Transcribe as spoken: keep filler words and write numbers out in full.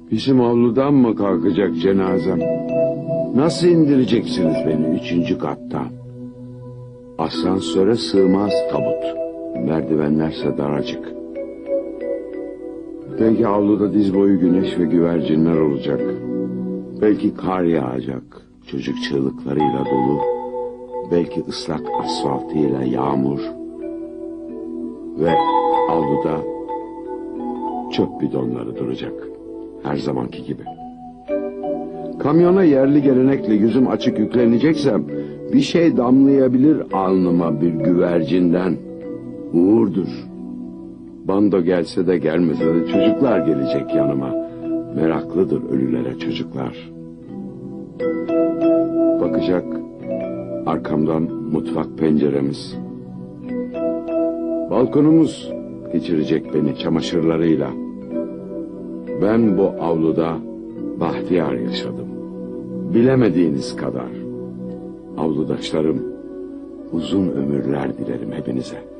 Bizim avludan mı kalkacak cenazem? Nasıl indireceksiniz beni üçüncü kattan? Asansöre sığmaz tabut. Merdivenlerse daracık. Belki avluda diz boyu güneş ve güvercinler olacak. Belki kar yağacak, çocuk çığlıklarıyla dolu. Belki ıslak asfaltıyla yağmur. Ve avluda çöp bidonları duracak. Her zamanki gibi. Kamyona yerli gelenekle yüzüm açık yükleneceksem bir şey damlayabilir alnıma bir güvercinden. Uğurdur. Bando gelse de gelmese de çocuklar gelecek yanıma. Meraklıdır ölülere çocuklar. Bakacak arkamdan mutfak penceremiz. Balkonumuz geçirecek beni çamaşırlarıyla. Ben bu avluda bahtiyar yaşadım. Bilemediğiniz kadar. Avludaşlarım, uzun ömürler dilerim hepinize.